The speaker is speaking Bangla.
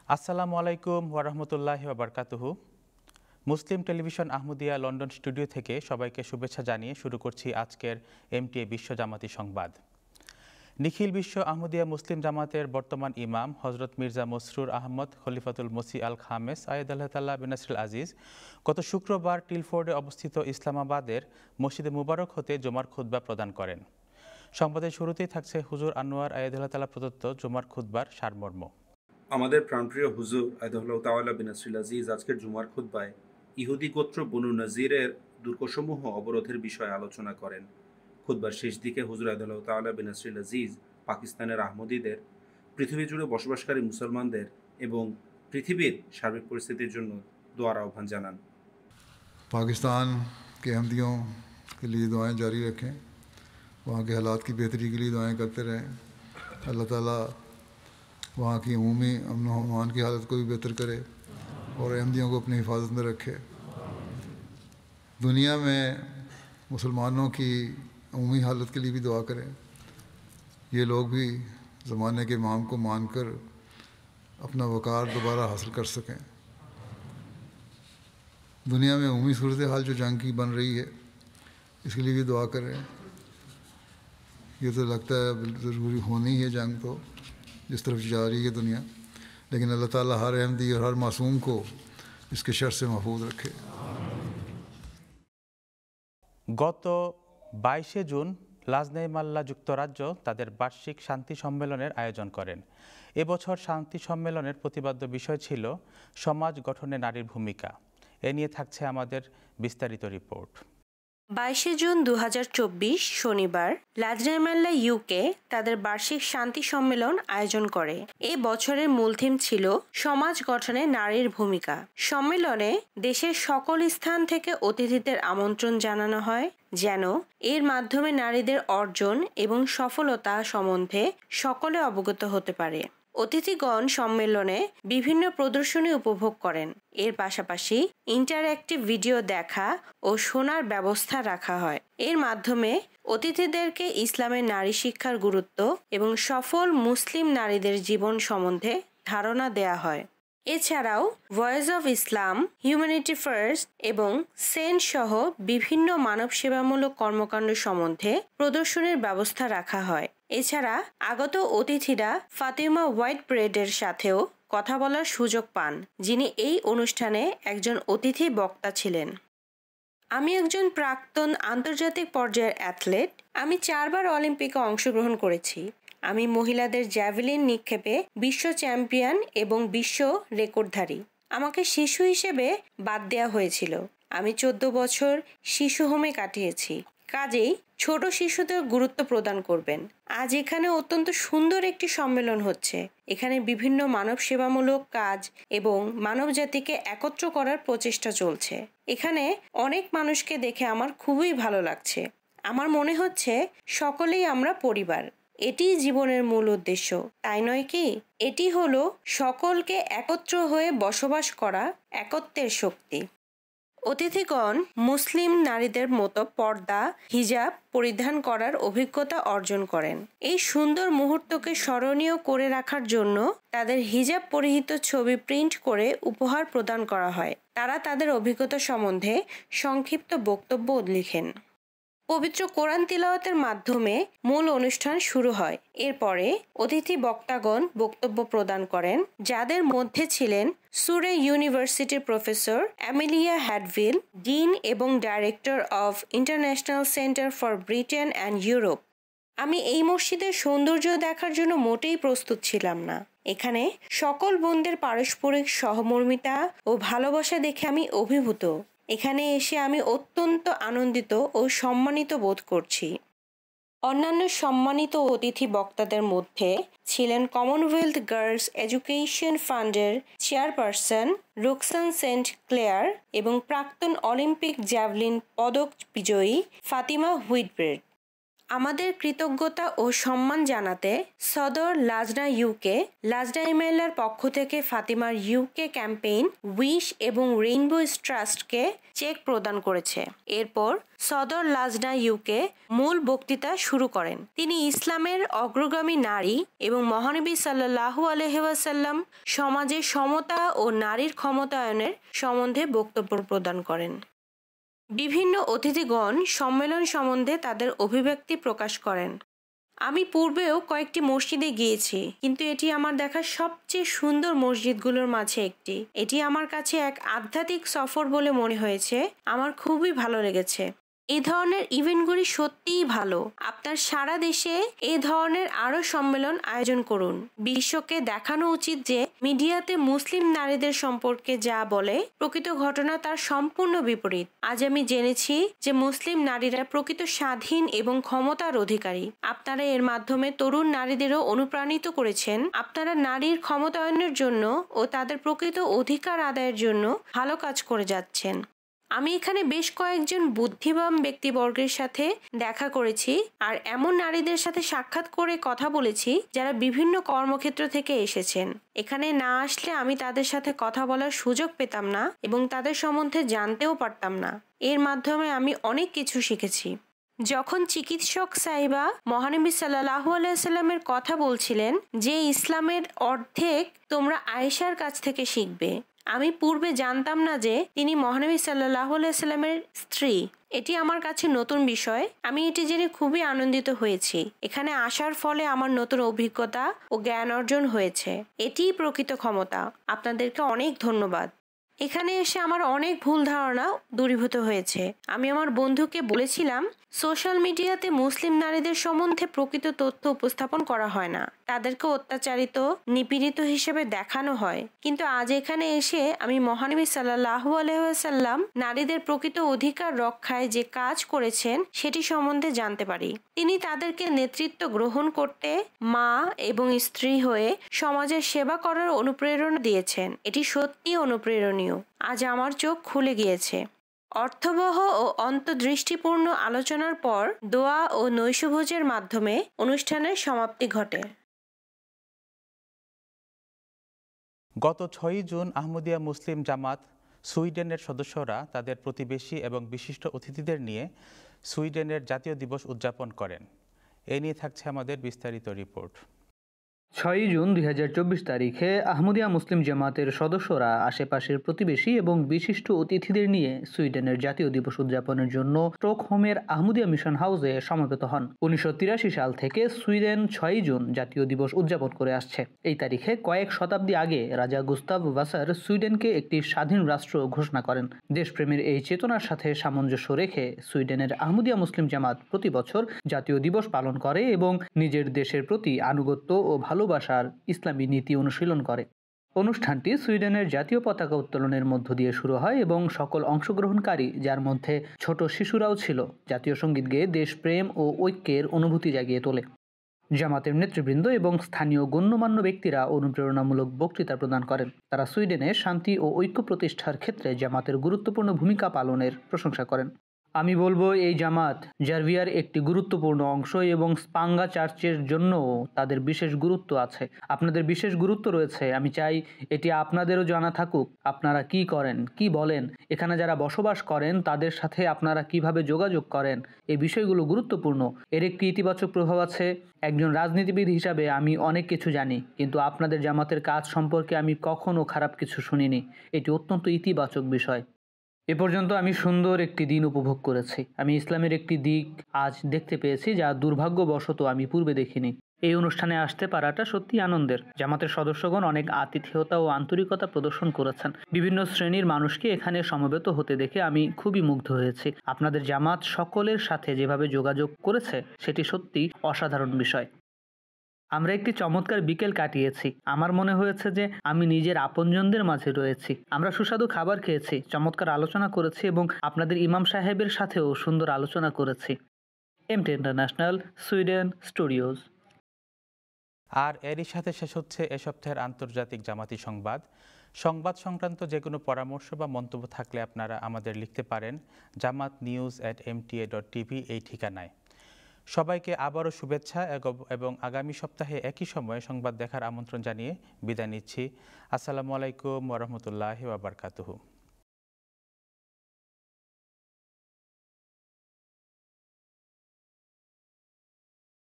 আসসালামু আলাইকুম ওয়ারাহমতুল্লাহি ওয়াবারকাতুহু। Muslim television Ahmadiyya London studio থেকে সবাইকে শুভেচ্ছা জানিয়ে শুরু করছি আজকের এমটিএ বিশ্ব জামাতি সংবাদ। নিখিল বিশ্ব আহমদিয়া মুসলিম জামাতের বর্তমান ইমাম হজরত মির্জা মসরুর আহমদ খলিফাতুল মসি আল খামেস আয়েদ আল্লাহ তাল্লাহ বিন নাসরুল আজিজ গত শুক্রবার টিলফোর্ডে অবস্থিত ইসলামাবাদের মসজিদে মুবারক হতে জুমার খুতবা প্রদান করেন। সংবাদের শুরুতেই থাকছে হুজুর আনোয়ার আয়েদ আল্লাহ তাল্লাহ প্রদত্ত জুমার খুতবার সারমর্ম। আমাদের প্রাণপ্রিয় হুজুর আয়দুল্লাহ তাআলা বিন নাসরুল আজিজ আজকের জুমার খুতবায় ইহুদি গোত্র বনু নজিরের দুর্গসমূহ অবরোধের বিষয়ে আলোচনা করেন। খুতবার শেষ দিকে হুজুর আয়দুল্লাহ তাআলা বিন নাসরুল আজিজ পাকিস্তানের আহমদীদের, পৃথিবী জুড়ে বসবাসকারী মুসলমানদের এবং পৃথিবীর সার্বিক পরিস্থিতির জন্য দোয়ার আহ্বান জানান। पाकिस्तान के अहमदियों के लिए दुआएं जारी रखें, वहाँ के हालात की बेहतरी के लिए दुआएं करते रहें। अल्लाह ताला वहाँ की अमूमी अमन व अमान की हालत को भी बेहतर करे और अहमदियों को अपनी हिफाजत में रखे। दुनिया में मुसलमानों की अमूमी हालत के लिए भी दुआ करें, ये लोग भी ज़माने के इमाम को मानकर अपना वक़ार दोबारा हासिल कर सकें। दुनिया में अमूमी सूरत हाल जो जंग की बन रही है, इसके लिए भी दुआ करें। ये तो लगता है ज़रूरी होनी है जंग, तो जिस तरफ जा रही है दुनिया, लेकिन अल्लाह ताला हर अहमदी और हर मासूम को इसके शर से महफूज रखे। গত 22 জুন লাজনাই মাল্লা যুক্তরাজ্য তাদের বার্ষিক শান্তি সম্মেলনের আয়োজন করেন। এবছর শান্তি সম্মেলনের প্রতিপাদ্য বিষয় ছিল সমাজ গঠনে নারীর ভূমিকা। এ নিয়ে থাকছে আমাদের বিস্তারিত রিপোর্ট। 22 জুন 2024 শনিবার লাজনাইমাল্লা ইউকে তাদের বার্ষিক শান্তি সম্মেলন আয়োজন করে। এ বছরের মূল থিম ছিল সমাজ গঠনে নারীর ভূমিকা। সম্মেলনে দেশের সকল স্থান থেকে অতিথিদের আমন্ত্রণ জানানো হয়, যেন এর মাধ্যমে নারীদের অর্জন এবং সফলতা সম্বন্ধে সকলে অবগত হতে পারে। অতিথিগণ সম্মেলনে বিভিন্ন প্রদর্শনী উপভোগ করেন। এর পাশাপাশি ইন্টারঅ্যাক্টিভ ভিডিও দেখা ও শোনার ব্যবস্থা রাখা হয়। এর মাধ্যমে অতিথিদেরকে ইসলামের নারী শিক্ষার গুরুত্ব এবং সফল মুসলিম নারীদের জীবন সম্বন্ধে ধারণা দেয়া হয়। এছাড়াও voice of Islam, humanity first এবং সেন্ট সহ বিভিন্ন মানব সেবামূলক কর্মকাণ্ড সম্বন্ধে প্রদর্শনীর ব্যবস্থা রাখা হয়। এছাড়া আগত অতিথিরা ফাতিমা হোয়াইট ব্রেডের সাথেও কথা বলার সুযোগ পান, যিনি এই অনুষ্ঠানে একজন অতিথি বক্তা ছিলেন। আমি একজন প্রাক্তন আন্তর্জাতিক পর্যায়ের অ্যাথলেট। আমি 4 বার অলিম্পিকে অংশগ্রহণ করেছি। আমি মহিলাদের জ্যাভেলিন নিক্ষেপে বিশ্ব চ্যাম্পিয়ন এবং বিশ্ব রেকর্ডধারী। আমাকে শিশু হিসেবে বাদ দেওয়া হয়েছিল। আমি 14 বছর শিশু হোমে কাটিয়েছি। কাজেই ছোট শিশুদের গুরুত্ব প্রদান করবেন। আজ এখানে অত্যন্ত সুন্দর একটি সম্মেলন হচ্ছে। এখানে বিভিন্ন মানব সেবামূলক কাজ এবং মানব জাতিকে একত্র করার প্রচেষ্টা চলছে। এখানে অনেক মানুষকে দেখে আমার খুবই ভালো লাগছে। আমার মনে হচ্ছে সকলেই আমরা পরিবার। এটিই জীবনের মূল উদ্দেশ্য, তাই নয় কি? এটি হলো সকলকে একত্র হয়ে বসবাস করা একত্বের শক্তি। অতিথিগণ মুসলিম নারীদের মতো পর্দা, হিজাব পরিধান করার অভিজ্ঞতা অর্জন করেন। এই সুন্দর মুহূর্তকে স্মরণীয় করে রাখার জন্য তাদের হিজাব পরিহিত ছবি প্রিন্ট করে উপহার প্রদান করা হয়। তারা তাদের অভিজ্ঞতা সম্বন্ধে সংক্ষিপ্ত বক্তব্য লিখেন। পবিত্র কোরআন তিলাওয়াতের মাধ্যমে মূল অনুষ্ঠান শুরু হয়। এরপরে অতিথি বক্তাগণ বক্তব্য প্রদান করেন, যাদের মধ্যে ছিলেন সুরে ইউনিভার্সিটির প্রফেসর অ্যামেলিয়া হ্যাডভিল, ডিন এবং director of international centre for Britain and Europe. আমি এই মসজিদের সৌন্দর্য দেখার জন্য মোটেই প্রস্তুত ছিলাম না। এখানে সকল বোনদের পারস্পরিক সহমর্মিতা ও ভালোবাসা দেখে আমি অভিভূত। এখানে এসে আমি অত্যন্ত আনন্দিত ও সম্মানিত বোধ করছি। অন্যান্য সম্মানিত অতিথি বক্তাদের মধ্যে ছিলেন কমনওয়েলথ গার্লস এডুকেশন ফান্ডের চেয়ারপারসন রোকসান সেন্ট ক্লেয়ার এবং প্রাক্তন অলিম্পিক জ্যাভলিন পদক বিজয়ী ফাতিমা হুইটব্রেড। আমাদের কৃতজ্ঞতা ও সম্মান জানাতে সদর লাজনা ইউকে, লাজনা ইমেইলার পক্ষ থেকে ফাতিমার ইউকে ক্যাম্পেইন, উইশ এবং রেইনবো ট্রাস্টকে চেক প্রদান করেছে। এরপর সদর লাজনা ইউকে মূল বক্তৃতা শুরু করেন। তিনি ইসলামের অগ্রগামী নারী এবং মহানবী সাল্লাল্লাহু আলাইহি ওয়াসাল্লাম সমাজে সমতা ও নারীর ক্ষমতায়নের সম্বন্ধে বক্তব্য প্রদান করেন। বিভিন্ন অতিথিগণ সম্মেলন সম্বন্ধে তাদের অভিব্যক্তি প্রকাশ করেন। আমি পূর্বেও কয়েকটি মসজিদে গিয়েছি, কিন্তু এটি আমার দেখা সবচেয়ে সুন্দর মসজিদগুলোর মাঝে একটি। এটি আমার কাছে এক আধ্যাত্মিক সফর বলে মনে হয়েছে। আমার খুবই ভালো লেগেছে। এই ধরনের ইভেন্টগুলি সত্যিই ভালো। আপনার সারা দেশে এই ধরনের আরো সম্মেলন আয়োজন করুন। বিশ্বকে দেখানো উচিত যে মিডিয়াতে মুসলিম নারীদের সম্পর্কে যা বলে প্রকৃত ঘটনা তার সম্পূর্ণ বিপরীত। আজ আমি জেনেছি যে মুসলিম নারীরা প্রকৃত স্বাধীন এবং ক্ষমতার অধিকারী। আপনারা এর মাধ্যমে তরুণ নারীদেরও অনুপ্রাণিত করেছেন। আপনারা নারীর ক্ষমতায়নের জন্য ও তাদের প্রকৃত অধিকার আদায়ের জন্য ভালো কাজ করে যাচ্ছেন। আমি এখানে বেশ কয়েকজন বুদ্ধিমান ব্যক্তিবর্গের সাথে দেখা করেছি আর এমন নারীদের সাথে সাক্ষাৎ করে কথা বলেছি যারা বিভিন্ন কর্মক্ষেত্র থেকে এসেছেন। এখানে না আসলে আমি তাদের সাথে কথা বলার সুযোগ পেতাম না এবং তাদের সম্বন্ধে জানতেও পারতাম না। এর মাধ্যমে আমি অনেক কিছু শিখেছি। যখন চিকিৎসক সাহিবা মহানবী সাল্লাল্লাহু আলাইহি ওয়াসাল্লামের কথা বলছিলেন যে ইসলামের অর্ধেক তোমরা আয়েশার কাছ থেকে শিখবে, আমি পূর্বে জানতাম না যে তিনি মহানবী সাল্লাল্লাহু আলাইহি ওয়াসাল্লামের স্ত্রী। এটি আমার কাছে নতুন বিষয়। আমি এটি জেনে খুবই আনন্দিত হয়েছি। এখানে আসার ফলে আমার নতুন অভিজ্ঞতা ও জ্ঞান অর্জন হয়েছে। এটিই প্রকৃত ক্ষমতা। আপনাদেরকে অনেক ধন্যবাদ। এখানে এসে আমার অনেক ভুল ধারণা দূরীভূত হয়েছে। আমি আমার বন্ধুকে বলেছিলাম সোশ্যাল মিডিয়াতে মুসলিম নারীদের সম্বন্ধে প্রকৃত তথ্য উপস্থাপন করা হয় না। তাদেরকে অত্যাচারিত, নিপীড়িত হিসেবে দেখানো হয়। কিন্তু আজ এখানে এসে আমি মহানবী সাল্লাল্লাহু আলাইহি ওয়াসাল্লাম নারীদের প্রকৃত অধিকার রক্ষায় যে কাজ করেছেন সেটি সম্বন্ধে জানতে পারি। তিনি তাদেরকে নেতৃত্ব গ্রহণ করতে, মা এবং স্ত্রী হয়ে সমাজের সেবা করার অনুপ্রেরণা দিয়েছেন। এটি সত্যি অনুপ্রেরণীয়। আজ আমার চোখ খুলে গিয়েছে। অর্থবহ ও অন্তর্দৃষ্টিপূর্ণ আলোচনার পর দোয়া ও নৈশভোজের মাধ্যমে অনুষ্ঠানের সমাপ্তি ঘটে। গত 6 জুন আহমদিয়া মুসলিম জামাত সুইডেনের সদস্যরা তাদের প্রতিবেশী এবং বিশিষ্ট অতিথিদের নিয়ে সুইডেনের জাতীয় দিবস উদযাপন করেন। এ নিয়ে থাকছে আমাদের বিস্তারিত রিপোর্ট। 6 জুন 2024 তারিখে আহমদিয়া মুসলিম জামাতের সদস্যরা আশেপাশের প্রতিবেশী এবং বিশিষ্ট অতিথিদের নিয়ে সুইডেনের জাতীয় দিবস উদযাপনের জন্য স্টকহোমের আহমদিয়া মিশন হাউসে সমবেত হন। 1983 সাল থেকে সুইডেন 6 জুন জাতীয় দিবস উদযাপন করে আসছে। এই তারিখে কয়েক শতাব্দী আগে রাজা গুস্তাভ ভাসার সুইডেনকে একটি স্বাধীন রাষ্ট্র ঘোষণা করেন। দেশপ্রেমের এই চেতনার সাথে সামঞ্জস্য রেখে সুইডেনের আহমদিয়া মুসলিম জামাত প্রতি বছর জাতীয় দিবস পালন করে এবং নিজের দেশের প্রতি আনুগত্য ও ভালোবাসার ইসলামী নীতি অনুশীলন করে। অনুষ্ঠানটি সুইডেনের জাতীয় পতাকা উত্তোলনের মধ্য দিয়ে শুরু হয় এবং সকল অংশগ্রহণকারী, যার মধ্যে ছোট শিশুরাও ছিল, জাতীয় সঙ্গীত গেয়ে দেশপ্রেম ও ঐক্যের অনুভূতি জাগিয়ে তোলে। জামাতের নেতৃবৃন্দ এবং স্থানীয় গণ্যমান্য ব্যক্তিরা অনুপ্রেরণামূলক বক্তৃতা প্রদান করেন। তারা সুইডেনে শান্তি ও ঐক্য প্রতিষ্ঠার ক্ষেত্রে জামাতের গুরুত্বপূর্ণ ভূমিকা পালনের প্রশংসা করেন। আমি বলবো এই জামাত জার্ভিয়ার একটি গুরুত্বপূর্ণ অংশ এবং স্পাঙ্গা চার্চের জন্যও তাদের বিশেষ গুরুত্ব আছে। আপনাদের বিশেষ গুরুত্ব রয়েছে। আমি চাই এটি আপনাদেরও জানা থাকুক। আপনারা কি করেন, কি বলেন, এখানে যারা বসবাস করেন তাদের সাথে আপনারা কিভাবে যোগাযোগ করেন, এই বিষয়গুলো গুরুত্বপূর্ণ। এর একটি ইতিবাচক প্রভাব আছে। একজন রাজনীতিবিদ হিসাবে আমি অনেক কিছু জানি, কিন্তু আপনাদের জামাতের কাজ সম্পর্কে আমি কখনো খারাপ কিছু শুনিনি। এটি অত্যন্ত ইতিবাচক বিষয়। এ পর্যন্ত আমি সুন্দর একটি দিন উপভোগ করেছি। আমি ইসলামের একটি দিক আজ দেখতে পেয়েছি যা দুর্ভাগ্যবশত আমি পূর্বে দেখিনি। এই অনুষ্ঠানে আসতে পারাটা সত্যি আনন্দের। জামাতের সদস্যগণ অনেক আতিথেয়তা ও আন্তরিকতা প্রদর্শন করেছেন। বিভিন্ন শ্রেণীর মানুষকে এখানে সমবেত হতে দেখে আমি খুবই মুগ্ধ হয়েছি। আপনাদের জামাত সকলের সাথে যেভাবে যোগাযোগ করেছে সেটি সত্যি অসাধারণ বিষয়। আমরা একটি চমৎকার বিকেল কাটিয়েছি। আমার মনে হয়েছে যে আমি নিজের আপনজনদের মাঝে রয়েছি। আমরা সুস্বাদু খাবার খেয়েছি, চমৎকার আলোচনা করেছি এবং আপনাদের ইমাম সাহেবের সাথেও সুন্দর আলোচনা করেছি। MT international, Sweden studios. আর এরই সাথে শেষ হচ্ছে এ সপ্তাহের আন্তর্জাতিক জামাতি সংবাদ। সংবাদ সংক্রান্ত যে কোনো পরামর্শ বা মন্তব্য থাকলে আপনারা আমাদের লিখতে পারেন জামাতনিউজ@mta.tv এই ঠিকানায়। সবাইকে আবারও শুভেচ্ছা এবং আগামী সপ্তাহে একই সময়ে সংবাদ দেখার আমন্ত্রণ জানিয়ে বিদায় নিচ্ছি। আসসালামু আলাইকুম ওয়া রাহমাতুল্লাহি ওয়া বারাকাতুহু।